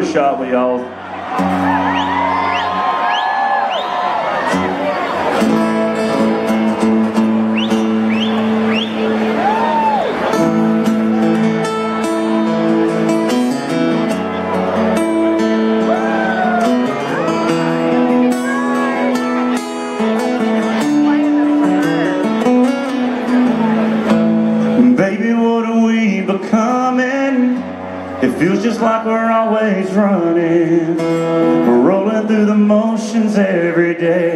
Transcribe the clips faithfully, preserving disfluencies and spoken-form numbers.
shot with y'all. Baby, what are we becoming? It feels just like we're always running. We're rolling through the motions every day.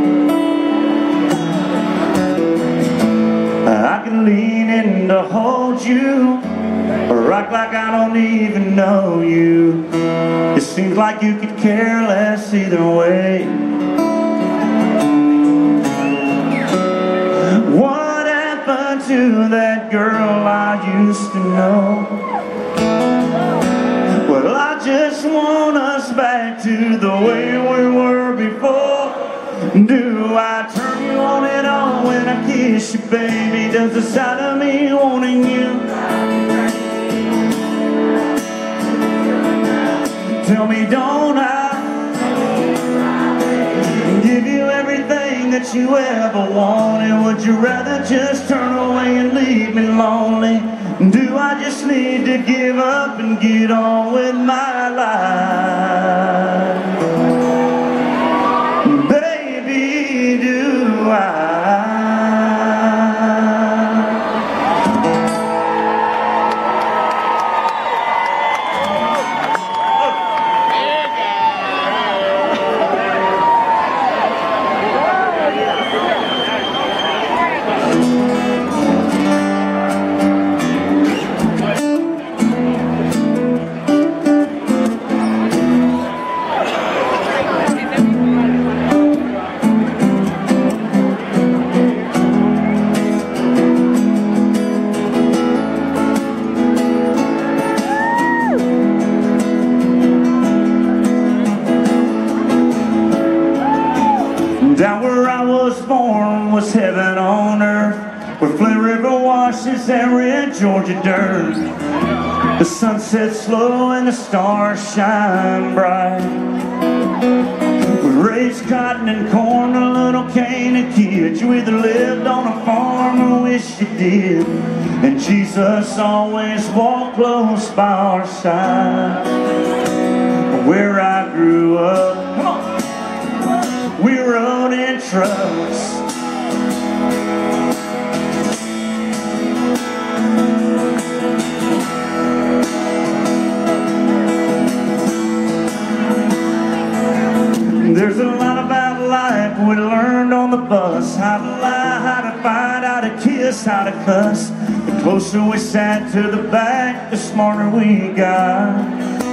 I can lean in to hold you, or act like I don't even know you. It seems like you could care less either way. What happened to that girl I used to know? Well, I just want us back to the way we were before. Do I turn you on and on when I kiss you, baby? Does the sight of me wanting you tell me, don't I give you everything that you ever wanted? Would you rather just turn away and leave me lonely? Do I just need to give up and get on with my life? Baby, do I? Down where I was born was heaven on earth, where Flint River washes and red Georgia dirt. The sun sets slow and the stars shine bright. We raised cotton and corn, a little cane of kids. You either lived on a farm or wish you did. And Jesus always walked close by our side. Where I grew up, come on, we rode in trucks. There's a lot about life we learned on the bus. How to lie, how to fight, how to kiss, how to cuss. The closer we sat to the back, the smarter we got.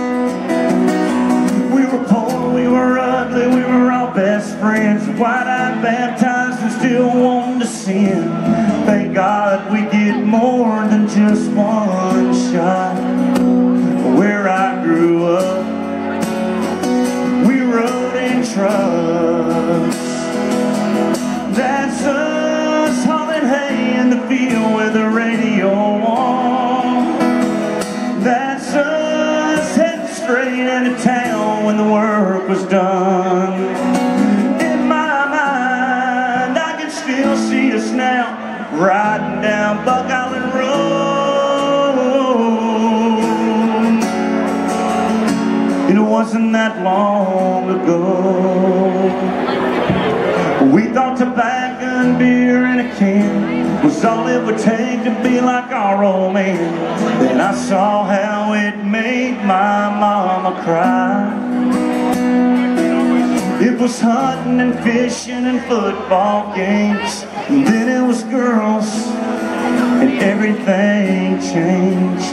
We were poor, we were ugly, we were all best friends. Wide-eyed, baptized, and still wanting to sin. Thank God we get more than just one shot. Where I grew up, we rode in trucks. That's us hauling hay in the field with the radio on. That's us heading straight into town when the work was done. In my mind, I can still see us now, riding down Buck Island Road. It wasn't that long ago. We thought tobacco and beer in a can was all it would take to be like our old man. Then I saw how it made my mama cry. It was hunting and fishing and football games, and then it was girls, and everything changed.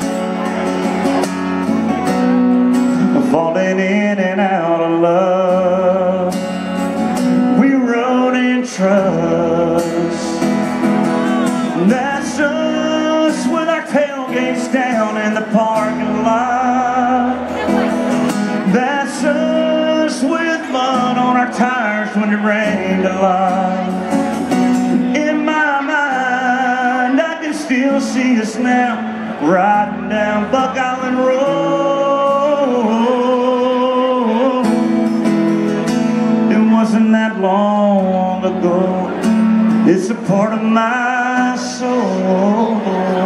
Falling in and out of love, we rode in trucks. That's us with our tailgates down in the parking lot. That's us with mud on our tires when it rained a lot. In my mind, I can still see us now, riding down Buck Island Road. ago. It's a part of my soul.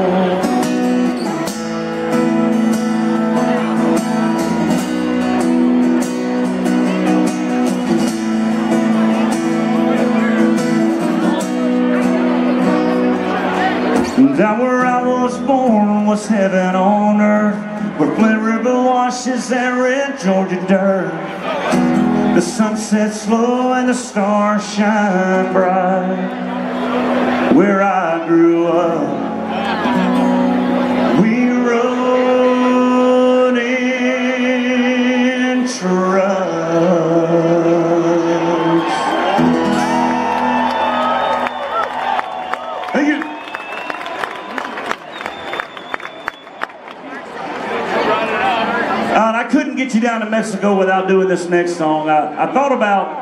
Down where I was born was heaven on earth, where Flint River washes that red Georgia dirt. The sun sets slow and the stars shine bright. Where I grew up, we rode in trucks. Thank you. Uh, I couldn't get you down to Mexico without doing this next song. I, I thought about...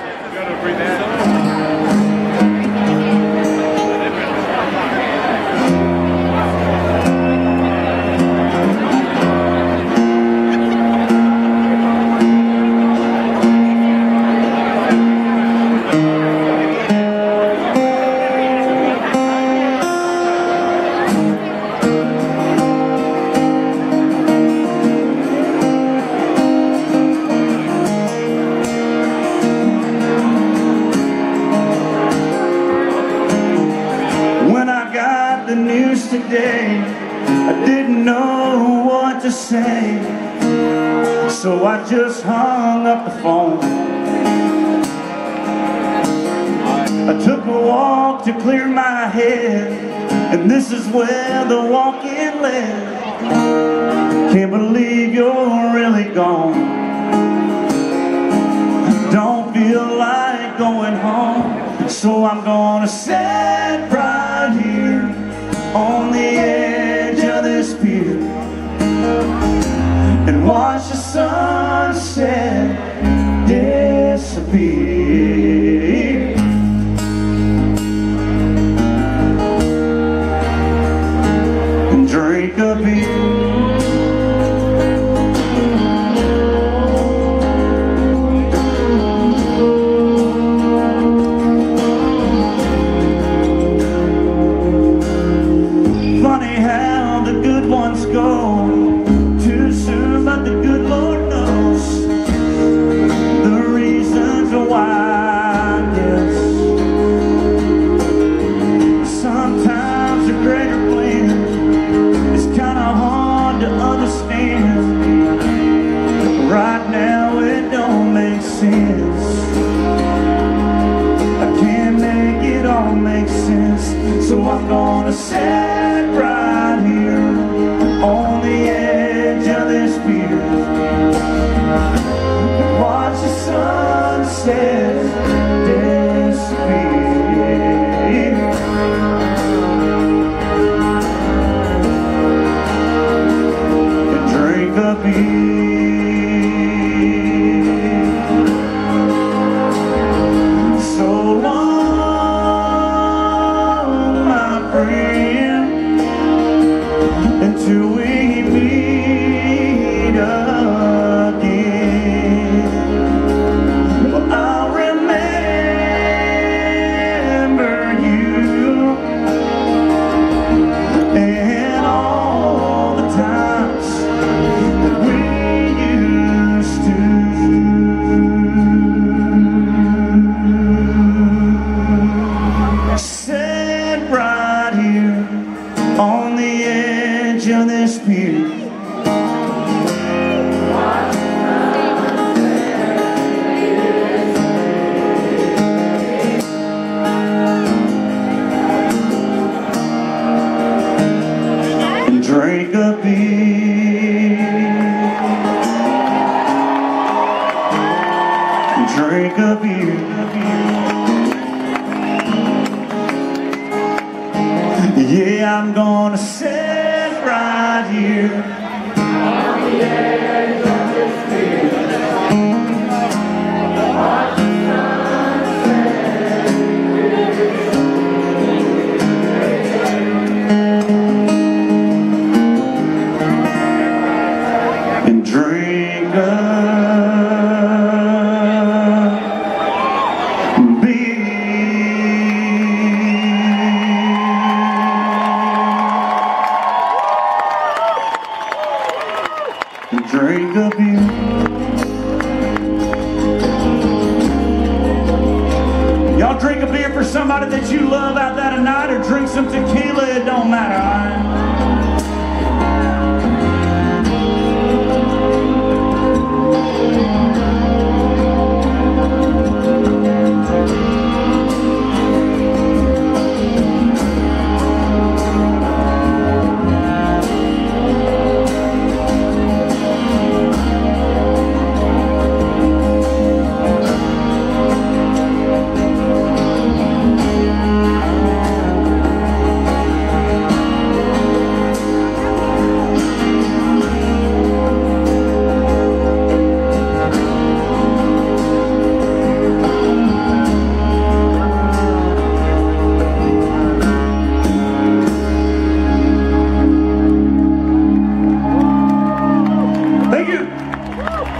the news today, I didn't know what to say, so I just hung up the phone. I took a walk to clear my head, and this is where the walk-in led. Can't believe you're really gone. Don't feel like going home, so I'm gonna sit right here on the edge of this pier and watch the sunset disappear. And drink a beer. Too soon, but the good Lord knows the reasons why, I guess. Sometimes a greater plan is kind of hard to understand. Right now it don't make sense. I can't make it all make sense, so I'm gonna sit right here on the edge of this pier and watch the sunset disappear. And drink a beer. So long, my friend, until we meet again. Well, I'll remember you and all the times that we used to sit right here on the edge of this pier. And drink a beer. And drink a beer. Yeah, I'm gonna sit right here on the edge of this pier. Watch the sunset and drink a beer. for somebody that you love out there tonight, or drink some tequila, it don't matter. I